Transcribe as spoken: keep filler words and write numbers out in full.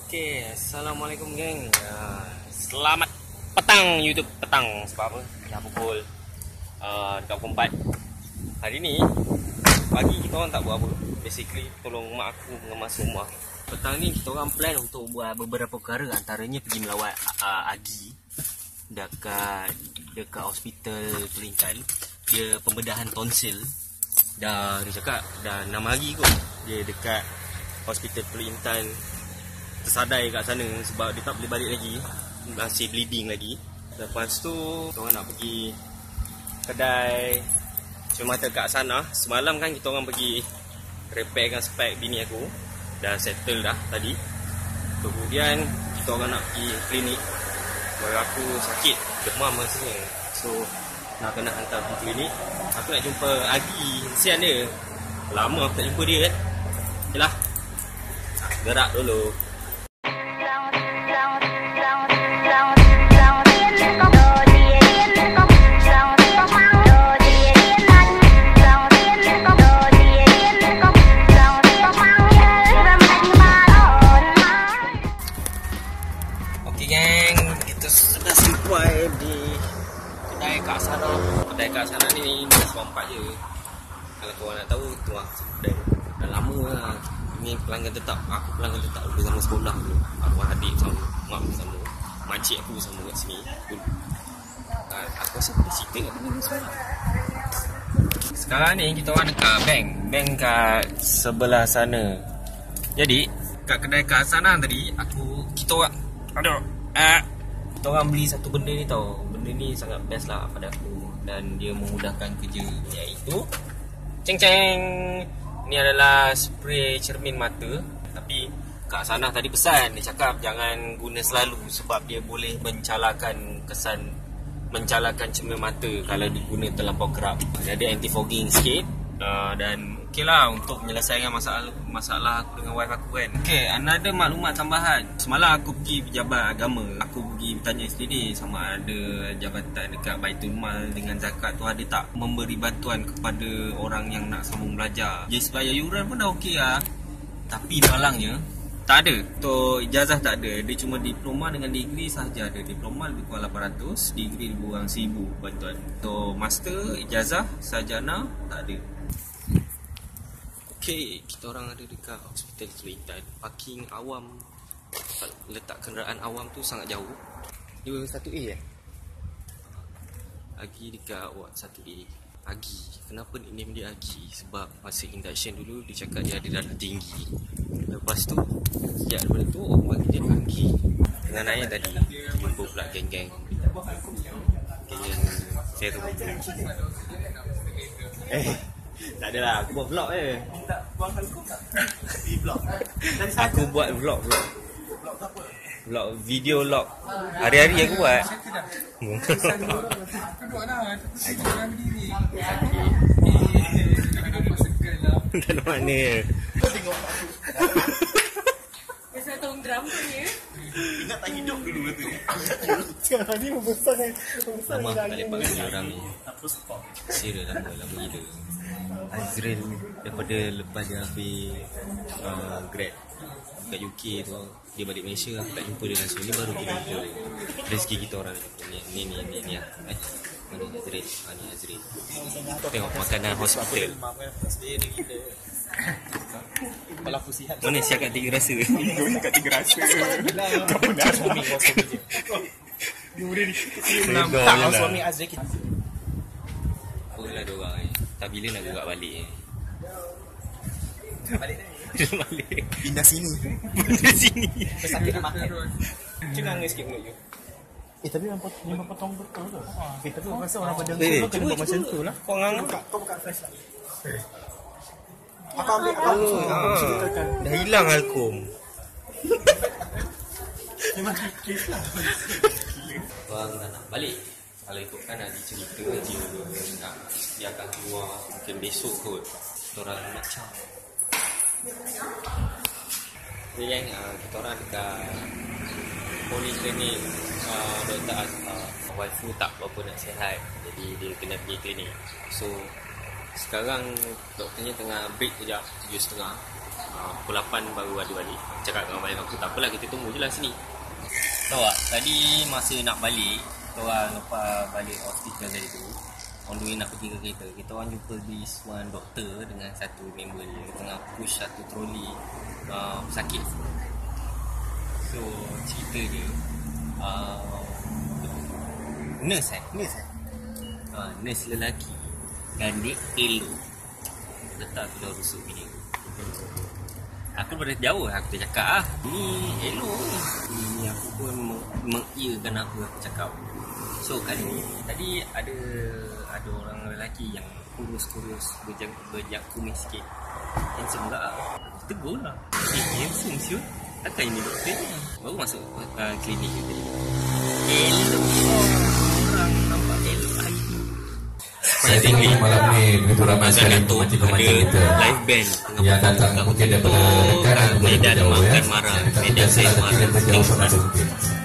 Okey, Assalamualaikum geng. Uh, selamat petang YouTube petang. Sebab apa? Dah pukul uh, dekat pukul empat. Hari ni pagi kita orang tak buat apa. Basically tolong mak aku mengemas rumah. Petang ni kita orang plan untuk buat beberapa perkara, antaranya pergi melawat uh, Agi dekat dekat hospital Pelintan. Dia pembedahan tonsil. Dah dia cakap dah enam hari kot dia dekat hospital Pelintan, tersadai kat sana sebab dia tak boleh balik lagi, masih bleeding lagi. Lepas tu kita orang nak pergi kedai cermata kat sana. Semalam kan kita orang pergi repairkan spek bini aku, dah settle dah tadi. Kemudian kita orang nak pergi klinik. Baru aku sakit, demam rasanya, so nak kena hantar pergi klinik. Aku nak jumpa Agi, kesian dia, lama aku tak jumpa dia kan. Okeylah, gerak dulu. Sudah sampai di kedai kat sana. Kedai kat sana ni dah sempat je. Kalau korang nak tahu, tu lah kedai dah lama lah. Ini pelanggan tetap. Aku pelanggan tetap dulu zaman sekolah dulu. Arwah adik sama, mak sama, makcik aku sama kat sini dulu. Aku rasa boleh cerita kat pelanggan sekolah. Sekarang ni kita orang dekat bank. Bank kat sebelah sana. Jadi kat kedai kat sana tadi, aku kita orang aduh ah kita orang beli satu benda ni tau. Benda ni sangat best lah pada aku dan dia memudahkan kerja, iaitu ceng ceng. Ni adalah spray cermin mata. Tapi kat sana tadi pesan, dia cakap jangan guna selalu sebab dia boleh mencalakan kesan, mencalakan cermin mata kalau diguna terlampau kerap. Jadi anti fogging sikit. Uh, dan okey lah untuk menyelesaikan masalah masalah aku dengan wife aku kan. Okey, another maklumat tambahan. Semalam aku pergi pejabat agama. Aku pergi bertanya sendiri sama ada jabatan dekat Baitul Mal dengan zakat tu ada tak memberi bantuan kepada orang yang nak sambung belajar. Jadi bayar yuran pun dah okey lah. Tapi malangnya tak ada. Untuk ijazah tak ada. Dia cuma diploma dengan degree sahaja ada. Diploma lebih kurang lapan ratus, degree lebih kurang seribu bantuan. Untuk master, ijazah, sarjana tak ada. Okay, kita orang ada dekat hospital Pelintan. Parking awam, letak kenderaan awam tu sangat jauh. Dia satu A eh? Agi dekat ward satu A. Agi, kenapa nickname dia Agi? Sebab masa induction dulu dia cakap dia ada darah tinggi. Lepas tu, sejak daripada tu orang panggil dia Agi. Dengan ayah tadi, jumpa pula geng-geng Geng-geng Seru. Eh tak adalah, aku buat vlog je. Tak buang aku tak di vlog. Aku buat vlog vlog. Vlog apa? Vlog video log. Hari-hari aku buat. Aku buat lah. Aku jangan berdiri. Dari mana? Kau tengok aku. Pasal tong drum tu ni. Ingat tak hidup dulu kata. Sekarang ni membesar kan. Lama tak lepas dengan orang ni. Serius lama, lama gila. Azril daripada lepas dia ambil uh, grad kat U K tu, dia balik Malaysia, aku tak jumpa dia langsung. Ni baru kita jumpa dia. Rezeki kita orang ni. Ni ni ni ni. Eh, mana Azril? Ah, ni Azril. Tengok makanan hospital. Kepala aku sihat. Mana sihat kat tiga rasa? Dia kat tiga rasa. Kau dah suami kosong je. Dia boleh tak suami Azril kita. Apalah dia orang ni. Tak bila nak gerak balik ni. Balik dah. Balik. Pindah sini. Pindah sini. Pesakit nak makan. Cuma angin sikit mulut je. Eh tapi memang potong, memang potong betul tu. Eh tapi aku rasa orang pada tu kena buat macam tu lah. Kau ngang kau buka flash lagi. Apa ambil apa ceritakan. Dah hilang alkom. Memang kikis lah. Bang dah nak balik. Kalau ikutkan Adi cerita dia nak dia akan keluar mungkin besok kot. Kita orang macam ni yang uh, kita orang dekat poliklinik uh, Doktor Azhar. Waifu tak berapa nak sihat, jadi dia kena pergi klinik. So sekarang doktornya tengah break sekejap, tujuh setengah. uh, pukul lapan baru ada balik. Cakap dengan balik aku, tak apalah kita tunggu je lah sini. Tahu tak, tadi masa nak balik, kita orang lepas balik hospital tadi tu, on the way nak pergi ke kereta, kita orang jumpa this one doktor dengan satu member dia tengah push satu troli uh, sakit. So cerita dia uh, nurse eh? Nurse eh? Uh, nurse lelaki gandik elok letak tu dah rusuk bini. Aku pada jauh aku dah cakap ah, ni elok ni. Ni aku pun mengiyakan apa aku cakap. So kali ni tadi ada ada orang lelaki yang kurus-kurus berjak berjak kumis sikit. Handsome tak? Aku tegur lah. Eh handsome siut. Takkan ini doktornya. Baru masuk uh, klinik tu tadi. Elok orang nampak elok hari ni. Saya tinggi malam ni begitu ramai sekali pemantik-pemantik kita live band yang datang mungkin daripada dekat dan Medan jauh ya. Makan Marah, Medan Saya Marah.